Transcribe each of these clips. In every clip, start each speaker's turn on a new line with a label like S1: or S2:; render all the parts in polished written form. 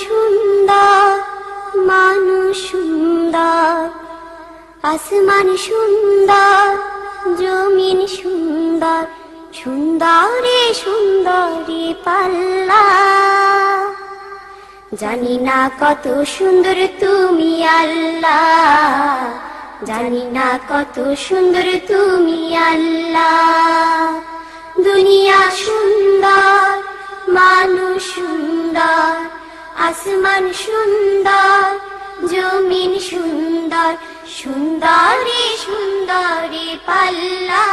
S1: সুন্দর, মানুষ সুন্দর, আসমান সুন্দর, জমিন সুন্দর, সুন্দরে সুন্দরে পাল্লা। জানি না কত সুন্দর তুমি আল্লাহ, জানি না কত সুন্দর তুমি আল্লাহ। দুনিয়া সুন্দর, মানুষ সুন্দর, আসমান সুন্দর, জমিন সুন্দর, সুন্দরে সুন্দরে পাল্লা।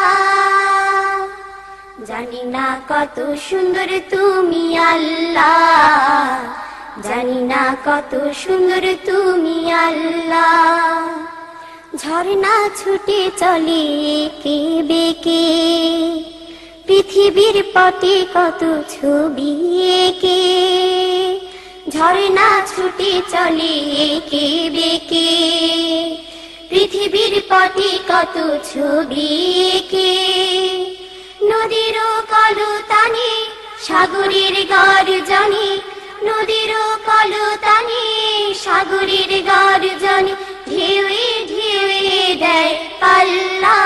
S1: জানি না কত সুন্দর তুমি আল্লাহ, জানি না কত সুন্দর তুমি আল্লাহ। ঝর্ণা ছুটে চলে কে বেকে, পৃথিবীর পটে কত ছবি এঁকে। ঝর্ণা ছুটে চলে কে বেকে, পৃথিবীর পটে কত ছবি এঁকে। নদীর কলতানে সাগরের গর্জনে, নদীর কলতানে সাগরের গর্জনে, ঢেউয়ে ঢেউয়ে দেয় পাল্লা।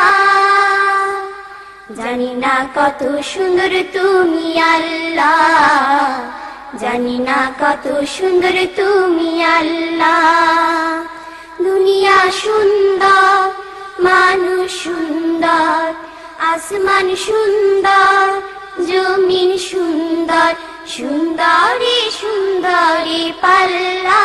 S1: জানি না কত সুন্দর তুমি আল্লাহ, জানি না কত সুন্দর তুমি আল্লাহ। দুনিয়া সুন্দর, মানুষ সুন্দর, আসমান সুন্দর, জমিন সুন্দর, সুন্দরে সুন্দরে পাল্লা।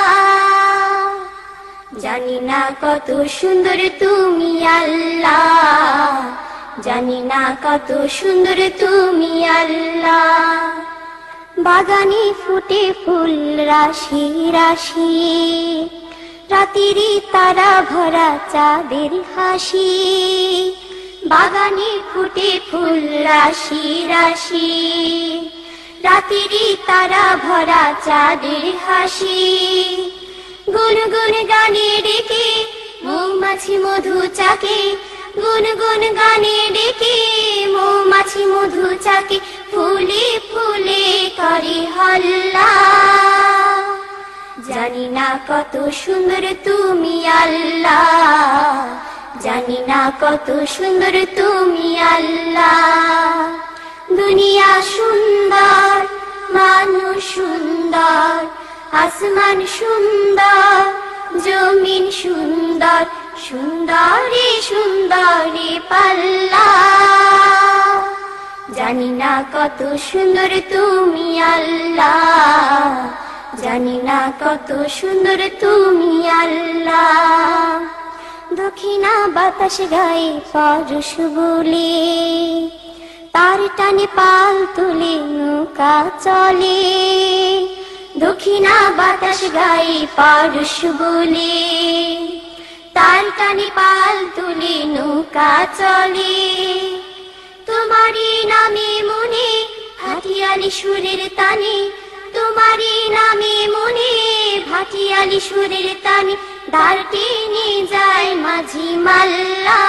S1: জানি না কত সুন্দর তুমি আল্লাহ, জানি না কত সুন্দর তুমি আল্লাহ। বাগানে ফুটে ফুল রাশি রাশি, রাতেরই তারা ভরা চাঁদের হাসি। বাগানে ফুটে ফুল রাশি রাশি, রাতেরই তারা ভরা চাঁদের হাসি। গুনগুন গানে ডেকে মৌমাছি মধু চাকে, গুনগুন গানে ডেকে মৌমাছি মধু চাকে, ফুলে ফুলে করে হল্লা। জানি না কত সুন্দর তুমি আল্লাহ, জানি না কত সুন্দর তুমি আল্লাহ। দুনিয়া সুন্দর, মানুষ সুন্দর, আসমান সুন্দর, জমিন সুন্দর, সুন্দরে সুন্দরে পাল্লা। জানি না কত সুন্দর তুমি আল্লাহ, জানি না কত সুন্দর তুমি আল্লাহ। দক্ষিণা বাতাস গায়ে পরশ বলে, তার টানে পাল তুলে নৌকা চলে। দক্ষিণা বাতাস গায়ে পরশ বলে, তার টানে পাল তুলে নৌকা চলে। তোমারই নামে মনে ভাটিয়ালি সুরের তানে, তোমারই নামে মনে ভাটিয়ালি সুরের তানে, দ্বার টেনে যায় মাঝি মাল্লা।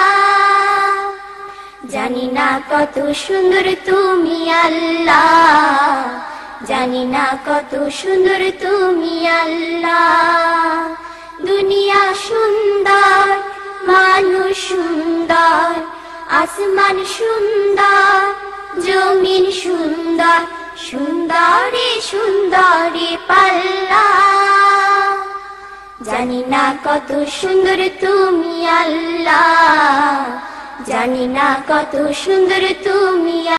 S1: জানি না কত সুন্দর তুমি আল্লাহ, জানি না কত সুন্দর তুমি আল্লাহ। দুনিয়া সুন্দর, মানুষ সুন্দর, আসমান সুন্দর, জমিন সুন্দর, সুন্দরে সুন্দরে পাল্লা। জানি না কত সুন্দর তুমি আল্লাহ, জানি না কত সুন্দর তুমি